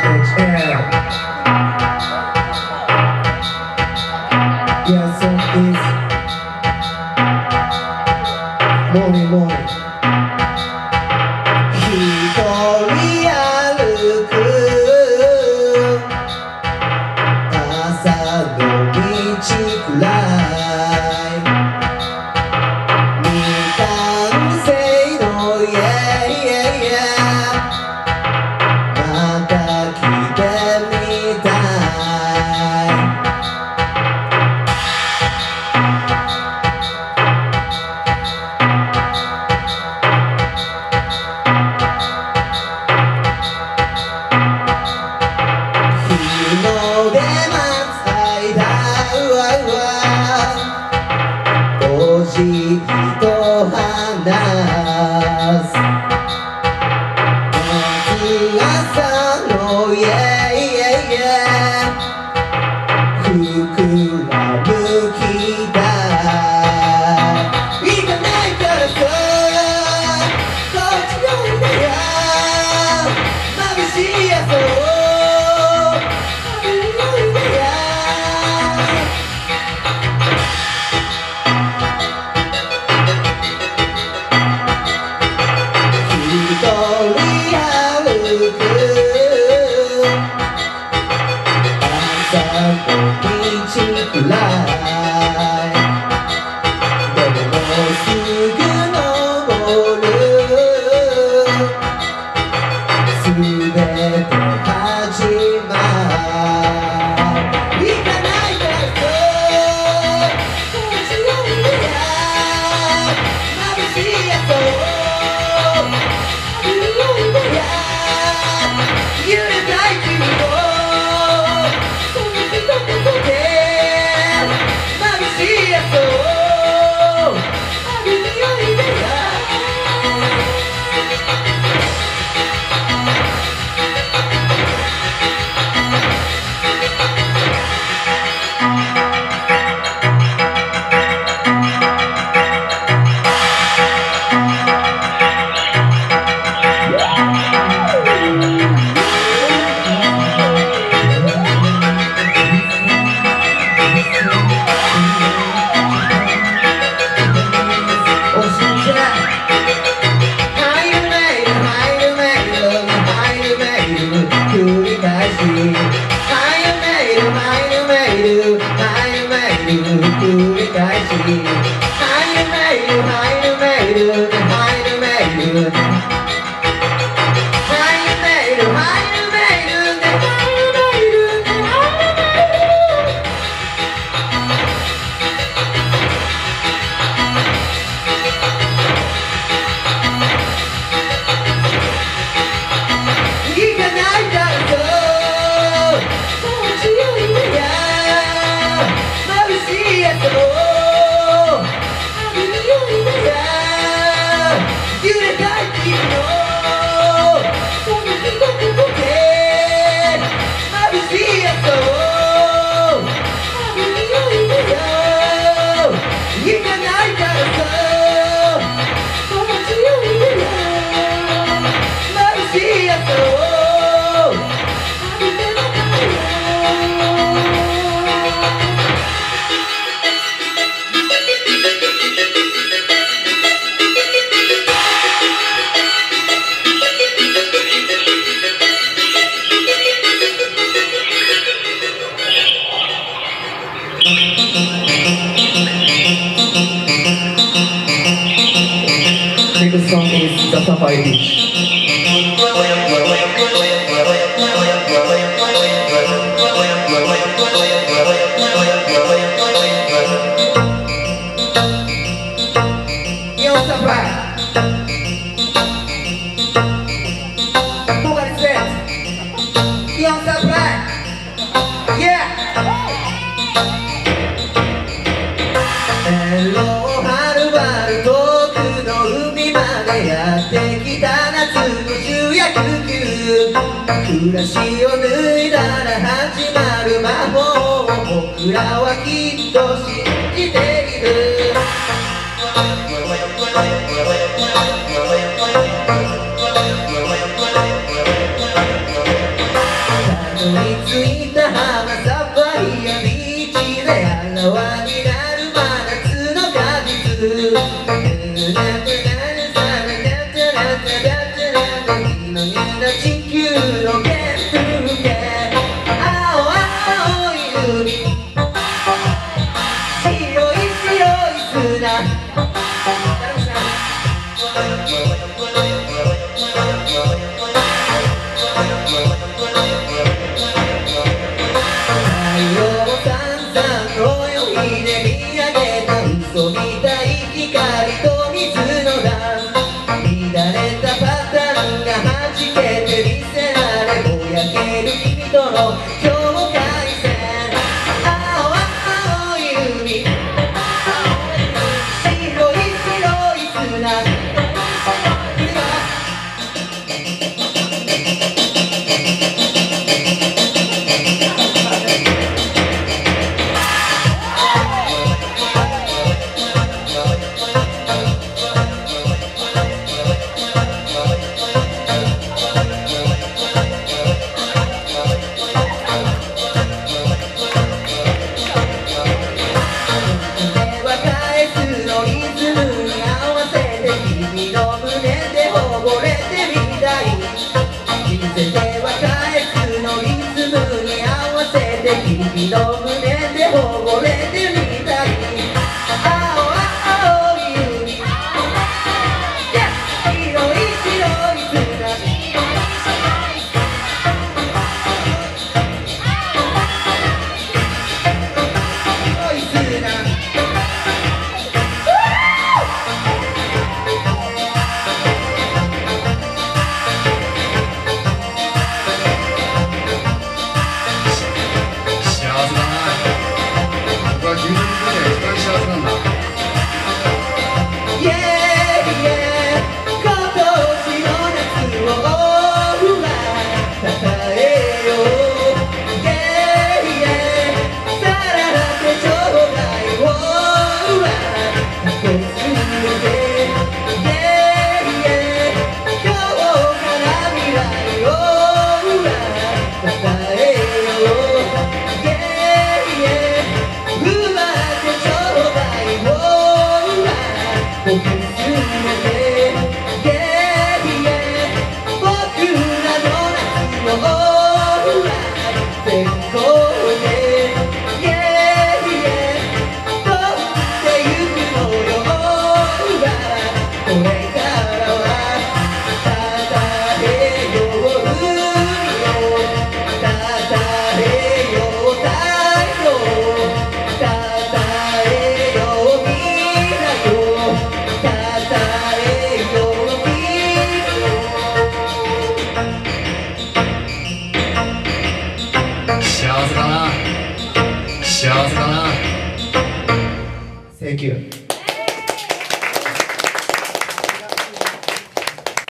Yes, song is Morning Morning 一人歩く朝の道くらい未完成の家また来てみたい日の出待つ間おじいと話す朝の家ふくらむきだ行かないからさこっちおいでよ眩しい朝をThis song is The Safari Beach. Yo, Safari. Who got his hands? Yo, Safari. Yeah. Hello, はるばる遠くの海までやってきた夏の主役級暮らしを脱いだら始まる魔法を僕らはきっと信じているどり着いた浜サファリアビーチであらわになる真夏の果実君のような地球の原風景青青い海白い砂嘘みたい光と水の乱乱れたパターンが弾けて見せられぼやける君との境界線青青い海白い砂君の胸でほぼれてみたい青青い海白い砂幸せだな。Thank you.